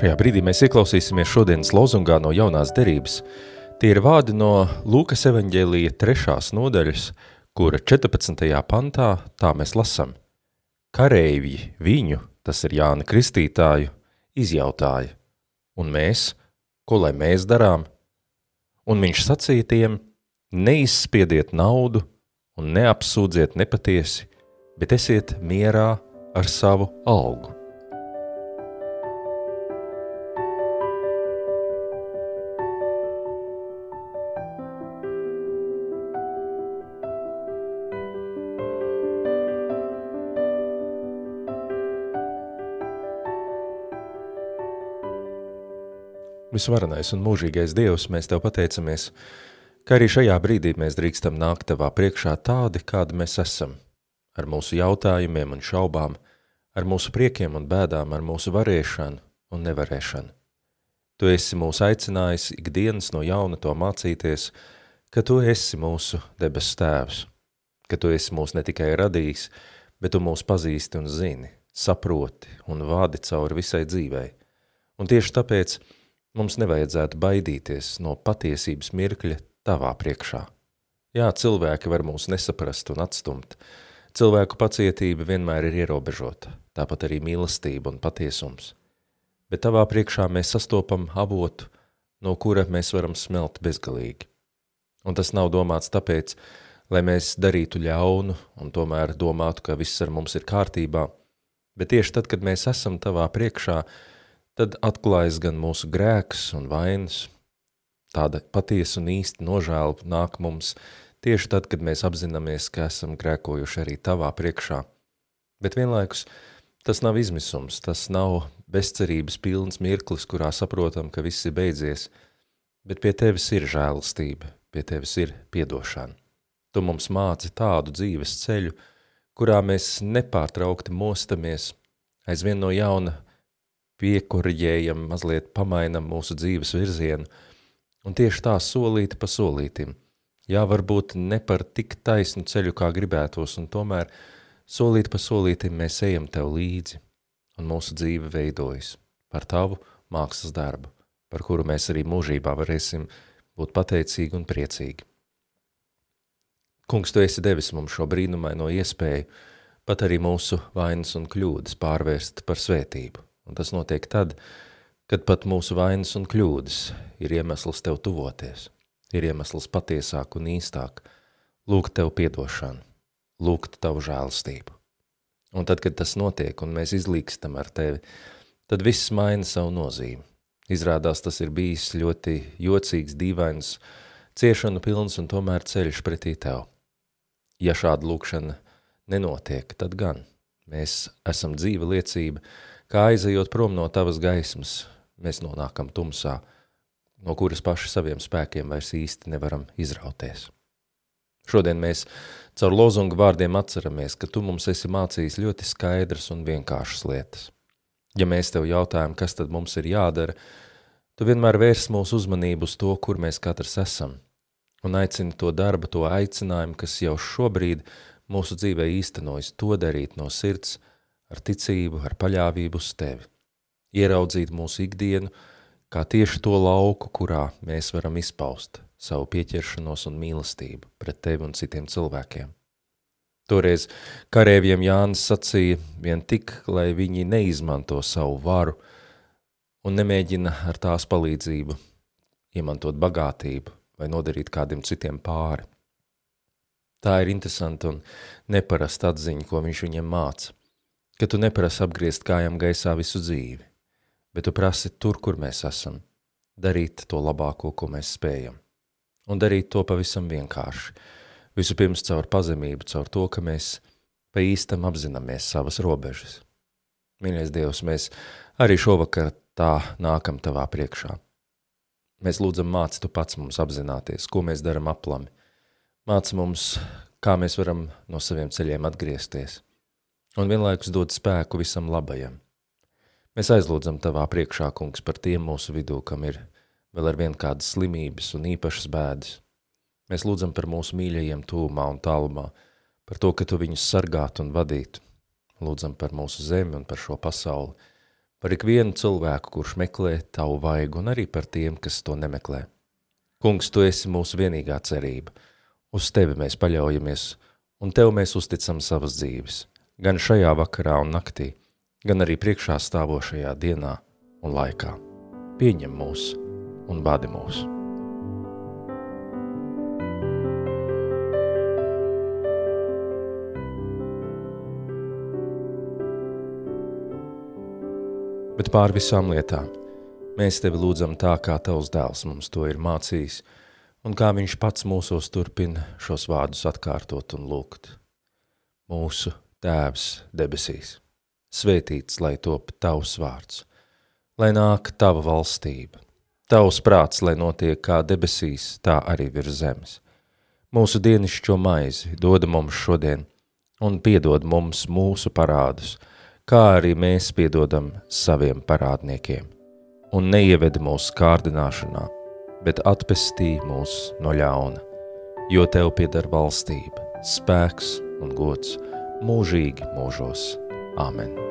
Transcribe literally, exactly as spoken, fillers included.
Šajā brīdī mēs ieklausīsimies šodienas lozungā no jaunās derības. Tie ir vārdi no Lūkas evaņģēlija trešās nodaļas, kura četrpadsmitajā pantā tā mēs lasam. Kareivji viņu, tas ir Jāna Kristītāju, izjautāja. Un mēs, ko lai mēs darām? Un viņš sacīja tiem, neizspiediet naudu un neapsūdziet nepatiesi, bet esiet mierā ar savu algu. Visvarenais un mūžīgais Dievs, mēs Tev pateicamies, ka arī šajā brīdī mēs drīkstam nākt Tavā priekšā tādi, kādi mēs esam, ar mūsu jautājumiem un šaubām, ar mūsu priekiem un bēdām, ar mūsu varēšanu un nevarēšanu. Tu esi mūs aicinājis ikdienas no jauna to mācīties, ka Tu esi mūsu debesu Tēvs, ka Tu esi mūs ne tikai radījis, bet Tu mūs pazīsti un zini, saproti un vādi cauri visai dzīvei. Un tieši tāpēc mums nevajadzētu baidīties no patiesības mirkļa Tavā priekšā. Jā, cilvēki var mūs nesaprast un atstumt. Cilvēku pacietība vienmēr ir ierobežota, tāpat arī mīlestība un patiesums. Bet Tavā priekšā mēs sastopam avotu, no kura mēs varam smelt bezgalīgi. Un tas nav domāts tāpēc, lai mēs darītu ļaunu un tomēr domātu, ka viss ar mums ir kārtībā, bet tieši tad, kad mēs esam Tavā priekšā, tad atklājas gan mūsu grēks un vainas. Tāda patiesa un īsta nožēla nāk mums tieši tad, kad mēs apzināmies, ka esam grēkojuši arī Tavā priekšā. Bet vienlaikus tas nav izmisums, tas nav bezcerības pilns mirklis, kurā saprotam, ka viss ir beidzies, bet pie Tevis ir žēlastība, pie Tevis ir piedošana. Tu mums māci tādu dzīves ceļu, kurā mēs nepārtraukti mostamies, aizvien no jauna piekoriģējam, mazliet pamainam mūsu dzīves virzienu, un tieši tā solīti pa solītim. Jā, varbūt ne par tik taisnu ceļu, kā gribētos, un tomēr solīti pa solītim mēs ejam Tev līdzi, un mūsu dzīve veidojas par Tavu mākslas darbu, par kuru mēs arī mūžībā varēsim būt pateicīgi un priecīgi. Kungs, Tu esi devis mums šo brīnumaino iespēju, pat arī mūsu vainas un kļūdas pārvērst par svētību. Un tas notiek tad, kad pat mūsu vainas un kļūdas ir iemesls Tev tuvoties, ir iemesls patiesāk un īstāk, lūgt Tev piedošanu, lūgt Tavu žēlastību. Un tad, kad tas notiek un mēs izlīkstam ar Tevi, tad viss maina savu nozīmi. Izrādās, tas ir bijis ļoti jocīgs, dīvains, ciešanu pilns un tomēr ceļš pretī Tev. Ja šāda lūkšana nenotiek, tad gan mēs esam dzīva liecība, kā aizejot prom no Tavas gaismas, mēs nonākam tumsā, no kuras paši saviem spēkiem vairs īsti nevaram izrauties. Šodien mēs caur lozungu vārdiem atceramies, ka Tu mums esi mācījis ļoti skaidras un vienkāršas lietas. Ja mēs Tev jautājam, kas tad mums ir jādara, Tu vienmēr vērs mūsu uzmanību uz to, kur mēs katrs esam, un aicini to darbu, to aicinājumu, kas jau šobrīd mūsu dzīvē īstenojas, to darīt no sirds, ar ticību, ar paļāvību uz Tevi. Ieraudzīt mūsu ikdienu, kā tieši to lauku, kurā mēs varam izpaust savu pieķeršanos un mīlestību pret Tevi un citiem cilvēkiem. Toreiz kareiviem Jānis sacīja vien tik, lai viņi neizmanto savu varu un nemēģina ar tās palīdzību iemantot bagātību vai nodarīt kādiem citiem pāri. Tā ir interesanta un neparasta atziņa, ko viņš viņiem māca. Ka Tu neprasi apgriezt kājām gaisā visu dzīvi, bet Tu prasi tur, kur mēs esam, darīt to labāko, ko mēs spējam, un darīt to pavisam vienkārši. Vispirms caur pazemību, caur to, ka mēs pa īstam apzināmies savas robežas. Mīļais Dievs, mēs arī šovakar tā nākam Tavā priekšā. Mēs lūdzam māci Tu pats mums apzināties, ko mēs daram aplami. Māci mums, kā mēs varam no saviem ceļiem atgriezties. Un vienlaikus dod spēku visam labajam. Mēs aizlūdzam Tavā priekšā, Kungs, par tiem mūsu vidū, kam ir vēl ar vien kādas slimības un īpašas bēdas. Mēs lūdzam par mūsu mīļajiem tūmā un tālumā, par to, ka Tu viņus sargātu un vadītu. Lūdzam par mūsu zemi un par šo pasauli, par ikvienu cilvēku, kurš meklē tavu vaigu, un arī par tiem, kas to nemeklē. Kungs, tu esi mūsu vienīgā cerība. Uz tevi mēs paļaujamies, un tev mēs uzticam savas dzīves, gan šajā vakarā un naktī, gan arī priekšā stāvošajā dienā un laikā. Pieņem mūs un vadi mūs. Bet pār visām lietām mēs tevi lūdzam tā, kā tavs dēls mums to ir mācījis, un kā viņš pats mūsos turpina šos vārdus atkārtot un lūgt. Mūsu Tēvs debesīs, svētīts, lai top tavs vārds, lai nāk tava valstība, tavs prāts, lai notiek kā debesīs, tā arī virs zemes. Mūsu dienišķo maizi dod mums šodien, un piedod mums mūsu parādus, kā arī mēs piedodam saviem parādniekiem. Un neievedi mūsu kārdināšanā, bet atpestī mūs no ļauna, jo tev pieder valstība, spēks un gods mūžīgi mūžos. Āmen.